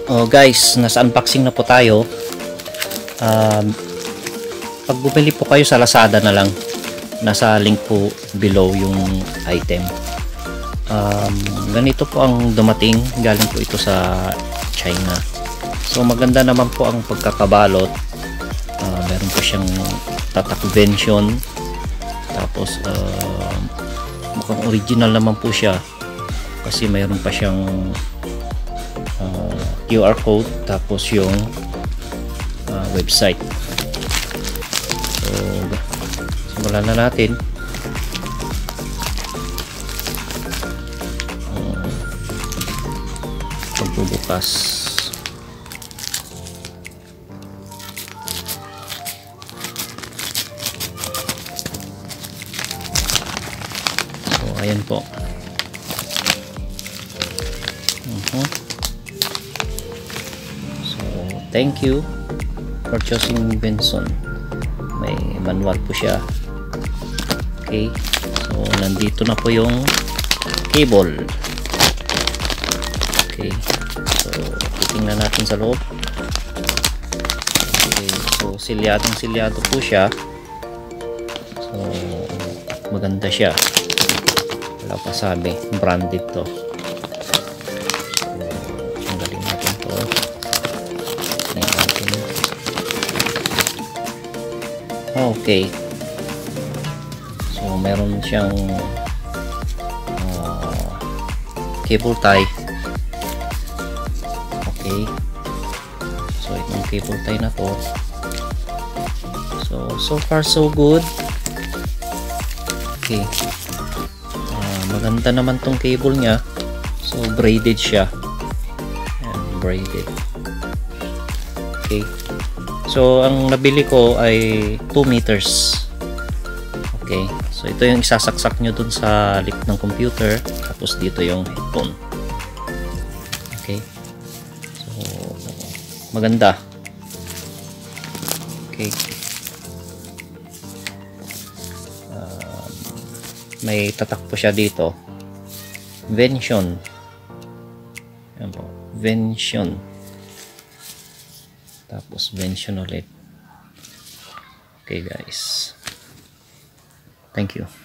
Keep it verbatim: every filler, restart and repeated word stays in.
Oh guys, nasa unboxing na po tayo. Um, pag bumili po kayo sa Lazada na lang, nasa link po below yung item. Um, ganito po ang dumating, galing po ito sa China. So maganda naman po ang pagkakabalot. Uh, meron po siyang tatak vention. Tapos uh, mukhang original naman po siya kasi mayroon pa siyang uh, Q R code, tapos yung uh, website. So simulan na natin. uh, pagbubukas. So ayan po. Uh-huh. So thank you for choosing Benson. May manual po siya. Okay, so nandito na po yung cable. Okay, so titingnan natin sa loob. Okay, so silyadong silyado po siya. So maganda siya, wala pa sabi, branded to. Okay, so meron siyang uh, cable tie. Okay, so itong cable tie na to, so so far so good. Okay, uh, maganda naman tong cable nya. So braided siya. Ayan, braided. Okay, so ang nabili ko ay two meters. Okay, so ito yung isasaksak nyo dun sa lip ng computer, tapos dito yung headphone. Okay, so maganda. Okay, uh, may tatak po siya dito, Vention. Ayan po, Vention. Tapos Vention ulit. Okay guys, thank you.